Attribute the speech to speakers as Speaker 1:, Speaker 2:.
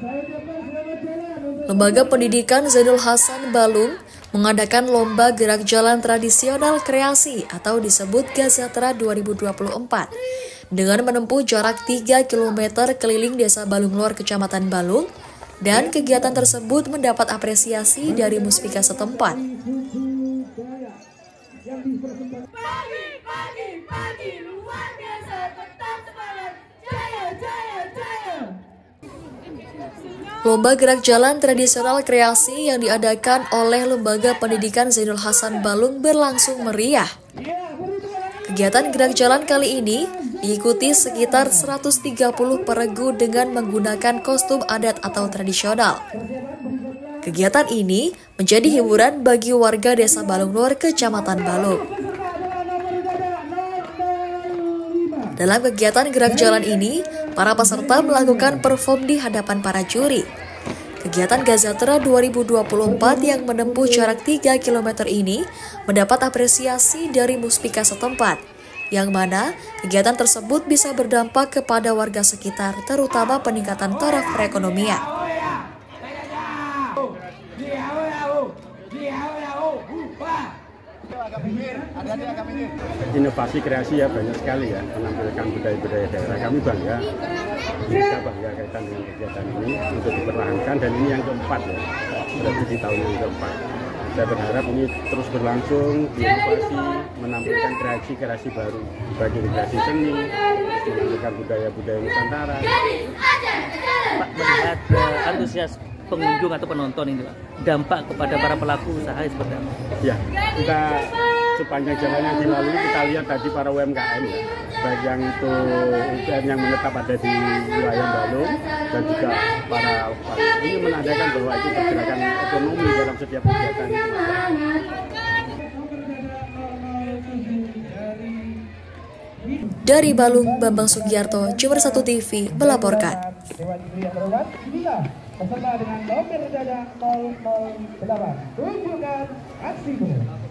Speaker 1: Lembaga Pendidikan Zainul Hasan Balung mengadakan Lomba Gerak Jalan Tradisional Kreasi atau disebut Gazatra 2024 dengan menempuh jarak 3 km keliling Desa Balung Lor, Kecamatan Balung, dan kegiatan tersebut mendapat apresiasi dari muspika setempat. Pagi, luar biasa, tetap semangat, jaya, jaya, jaya. Lomba Gerak Jalan Tradisional Kreasi yang diadakan oleh Lembaga Pendidikan Zainul Hasan Balung berlangsung meriah. Kegiatan gerak jalan kali ini diikuti sekitar 130 peregu dengan menggunakan kostum adat atau tradisional. Kegiatan ini menjadi hiburan bagi warga Desa Balung Lor, Kecamatan Balung. Dalam kegiatan gerak jalan ini, para peserta melakukan perform di hadapan para juri. Kegiatan Gazatra 2024 yang menempuh jarak 3 km ini mendapat apresiasi dari muspika setempat, yang mana kegiatan tersebut bisa berdampak kepada warga sekitar, terutama peningkatan taraf perekonomian.
Speaker 2: Inovasi kreasi ya banyak sekali ya, menampilkan budaya-budaya daerah. Kami bangga, bisa bangga kaitan dengan kegiatan ini untuk dipertahankan, dan ini yang keempat ya, berarti di tahun yang keempat. Saya berharap ini terus berlangsung, diinovasi, menampilkan kreasi baru, bagi kreasi seni, menampilkan budaya-budaya Nusantara.
Speaker 3: Pak, melihat antusias pengunjung atau penonton ini, Pak, dampak kepada para pelaku usaha seperti apa?
Speaker 2: Ya, kita sepanjang jalan yang dilalui kita lihat tadi para UMKM ya, baik yang itu UMKM yang menetap ada di wilayah Balung dan juga para ini menandakan bahwa itu pergerakan ekonomi dalam setiap kegiatan itu.
Speaker 1: Dari Balung, Bambang Sugiarto, Jember 1 TV melaporkan. Peserta dengan nomor dada 008, tunjukkan aksimu.